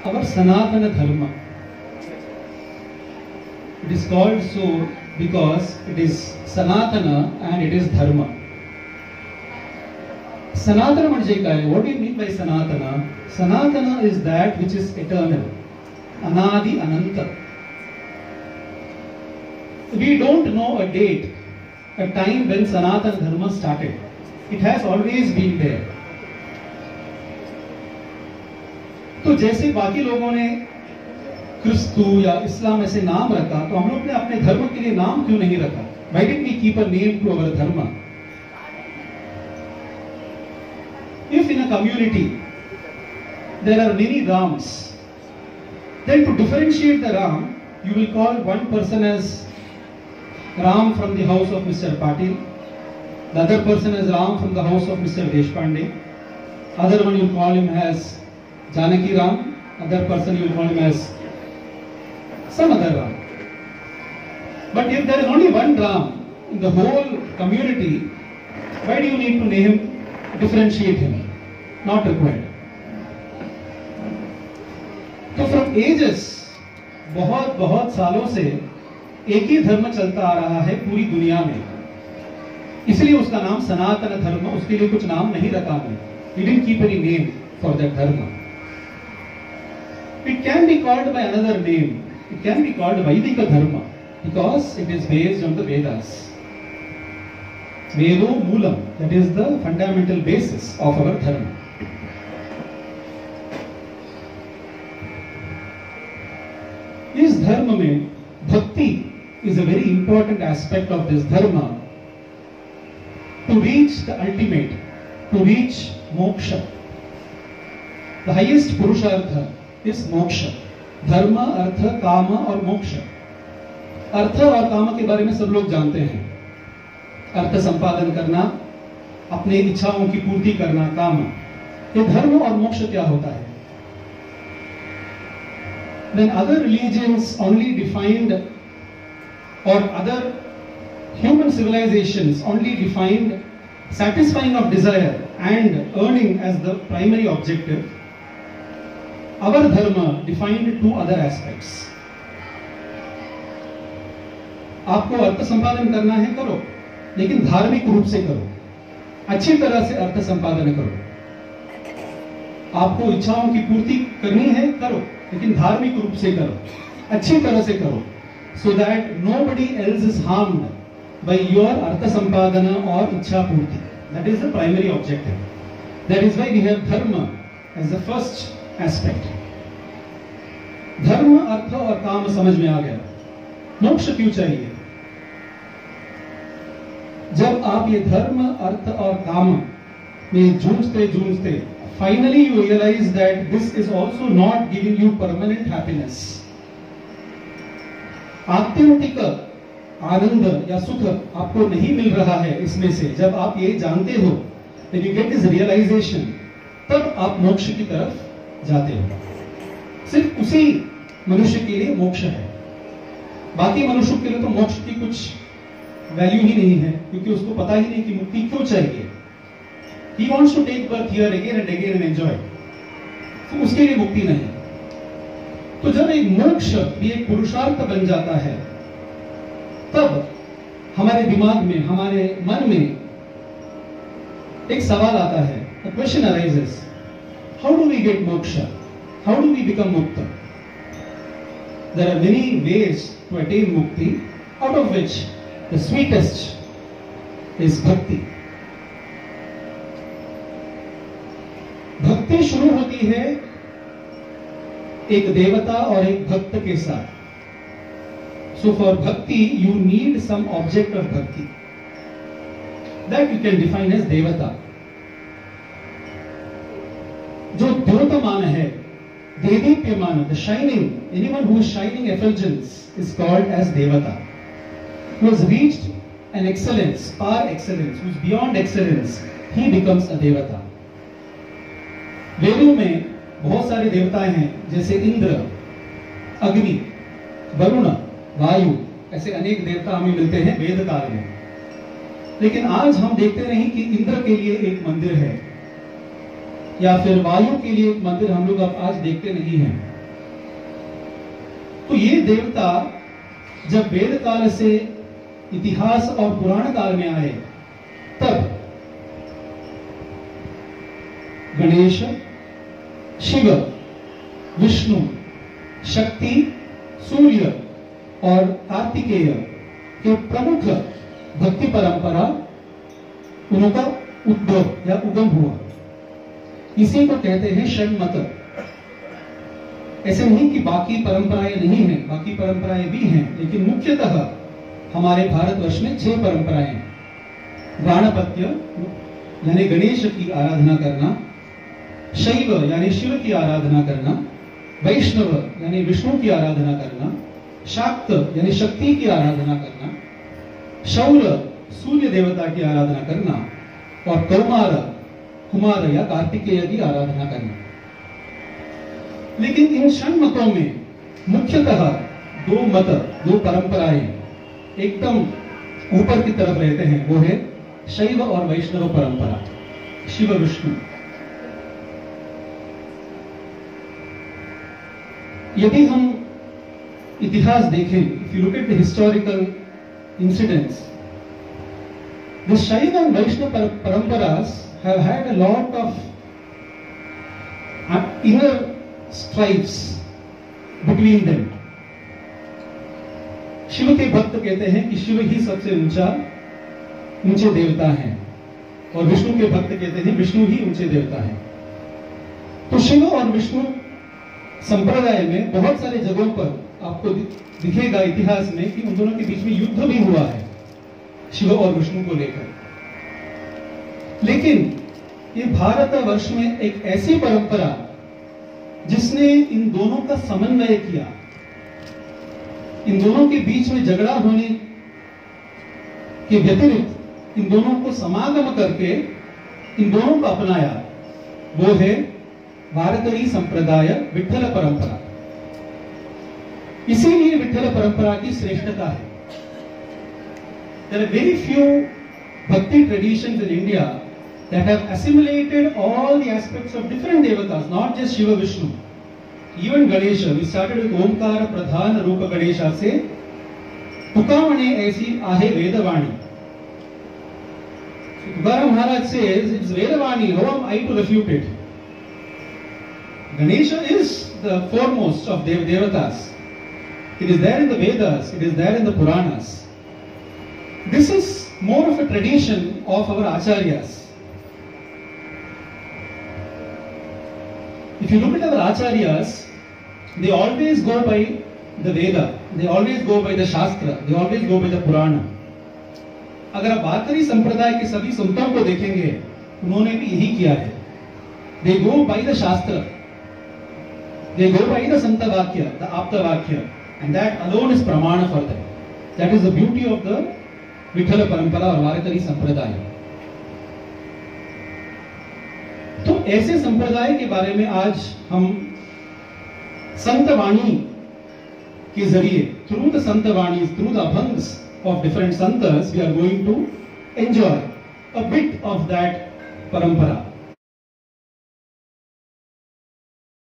our Sanatana Dharma. It is called so because it is Sanatana and it is Dharma. Sanatana म्हणजे काय? What do you mean by Sanatana? Sanatana is that which is eternal. Anadi Ananta. We don't know a date, a time when Sanatana Dharma started. It has always been there. तो जैसे बाकी लोगों ने क्रिस्तु या इस्लाम ऐसे नाम रखा, तो हम लोग ने अपने धर्म के लिए नाम क्यों नहीं रखा? Why did we keep a name to our dharma? If in a community there are many Rams, then to differentiate the Ram, you will call one person as Ram from the house of Mr. Patil, the other person as Ram from the house of Mr. Deshpande, other one you will call him as Janaki Ram, other person you will call him as some other Ram. But if there is only one Ram in the whole community, why do you need to name, differentiate him? Not required. तो from ages, बहुत बहुत सालों से एक ही धर्म चलता आ रहा है पूरी दुनिया में, इसलिए उसका नाम सनातन धर्म, उसके लिए कुछ नाम नहीं रखा है. We didn't keep any name for that dharma. It can be called by another name. It can be called Vaidika Dharma because it is based on the Vedas. Vedo Moolam, that is the fundamental basis of our dharma. इस धर्म में भक्ति is a very important aspect of this dharma to reach the ultimate, to reach moksha. The highest purushartha is moksha. धर्म, अर्थ, काम और मोक्ष. अर्थ और काम के बारे में सब लोग जानते हैं. अर्थ संपादन करना, अपने इच्छाओं की पूर्ति करना, काम. ये धर्म और मोक्ष क्या होता है? When other religions only defined, or other human civilizations only defined satisfying of desire and earning as the primary objective, our dharma defined two other aspects. आपको अर्थ संपादन करना है, करो, लेकिन धार्मिक रूप से करो, अच्छी तरह से अर्थ संपादन करो. आपको इच्छाओं की पूर्ति करनी है, करो, लेकिन धार्मिक रूप से करो, अच्छी तरह से करो, so that nobody else is harmed by your artha sampadana or ichha purti. That is the primary objective. That is why we have dharma as the first aspect. धर्म, अर्थ और काम समझ में आ गया. मोक्ष क्यों चाहिए? जब आप ये धर्म, अर्थ और काम में जूझते जूझते finally you realize that this is also not giving you permanent happiness. आत्यंतिक आनंद या सुख आपको नहीं मिल रहा है इसमें से. जब आप ये जानते हो, when you get this realization, तब आप मोक्ष की तरफ जाते हो. सिर्फ उसी मनुष्य के लिए मोक्ष है. बाकी मनुष्यों के लिए तो मोक्ष की कुछ वैल्यू ही नहीं है, क्योंकि उसको पता ही नहीं कि मुक्ति क्यों चाहिए. He wants to take birth here again and again and enjoy. तो उसके लिए मुक्ति नहीं. तो जब एक मोक्ष भी एक पुरुषार्थ बन जाता है, तब हमारे दिमाग में, हमारे मन में एक सवाल आता है. A question arises. How do we get moksha? How do we become mukta? There are many ways to attain mukti, out of which the sweetest is bhakti. भक्ति शुरू होती है एक देवता और एक भक्त के साथ. So for bhakti you need some object of bhakti. That you can define as devata. जो द्योतमान है, देदीप्यमान, the shining, anyone who is shining effulgence is called as devata. Who has reached an excellence, par excellence, who is beyond excellence, he becomes a devata. वेदों में बहुत सारे देवताएं हैं, जैसे इंद्र, अग्नि, वरुण, वायु, ऐसे अनेक देवता हमें मिलते हैं वेद काल में. लेकिन आज हम देखते नहीं कि इंद्र के लिए एक मंदिर है, या फिर वायु के लिए एक मंदिर हम लोग अब आज देखते नहीं हैं. तो ये देवता जब वेद काल से इतिहास और पुराण काल में आए, तब गणेश, शिव, विष्णु, शक्ति, सूर्य और कार्तिकेय के प्रमुख भक्ति परंपरा उनका उद्भव या उगम हुआ। इसी को कहते हैं षण्मत। ऐसे नहीं कि बाकी परंपराएं नहीं हैं, बाकी परंपराएं भी हैं, लेकिन मुख्यतः हमारे भारतवर्ष में 6 परंपराएं हैं। गाणपत्य यानी गणेश की आराधना करना, शैव यानी शिव की आराधना करना, वैष्णव यानी विष्णु की आराधना करना, शाक्त यानी शक्ति की आराधना करना, शौर सूर्य देवता की आराधना करना और कौमार कुमार या कार्तिकेय की आराधना करना। लेकिन इन षण्मतों में मुख्यतः 2 मत, 2 परंपराएं एकदम ऊपर की तरफ रहते हैं। वो है शैव और वैष्णव परंपरा, शिव विष्णु। यदि हम इतिहास देखें, if you look at the historical incidents, the Shaiva and Vaishnava paramparās have had a lot of inner strifes between them. Shiva के भक्त कहते हैं कि शिव ही सबसे ऊंचे देवता हैं, और विष्णु के भक्त कहते हैं विष्णु ही ऊंचे देवता हैं। तो शिव और विष्णु संप्रदाय में बहुत सारे जगहों पर आपको दिखेगा इतिहास में कि उन दोनों के बीच में युद्ध भी हुआ है, शिव और विष्णु को लेकर। लेकिन ये भारतवर्ष में एक ऐसी परंपरा जिसने इन दोनों का समन्वय किया, इन दोनों के बीच में झगड़ा होने के व्यतिरिक्त इन दोनों को समागम करके इन दोनों को अपनाया, वो है वारकरी संप्रदाय विठ्ठल परंपरा। इसीलिए विठ्ठल परंपरा की श्रेष्ठता है। There are very few bhakti traditions in India that have assimilated all the aspects of different devatas, not just Shiva Vishnu. Even Ganesha, we started with Omkara Pradhan Rupa Ganesha से तुकामणे ऐसी आहे वेदवाणी। Tukaram Maharaj says it's Vedavani, how am I to refute it? Ganesha is the foremost of devatas. It is there in the Vedas, it is there in the Puranas. This is more of a tradition of our acharyas. If you look at our acharyas, they always go by the Veda, they always go by the Shastra, they always go by the Purana. अगर आप वारकरी संप्रदाय के सभी संतों को देखेंगे, उन्होंने भी यही किया है। They go by the Shastra, they go by the Santa Vakya, the Apta Vakya. And that alone is pramana for them. That is the beauty of the Vitthal परंपरा और वारकरी संप्रदाय। तो ऐसे संप्रदाय के बारे में आज हम संत वाणी के जरिए, थ्रू द संत वाणी, थ्रू द अभंग्स of different santas, we are going to enjoy a bit of that parampara.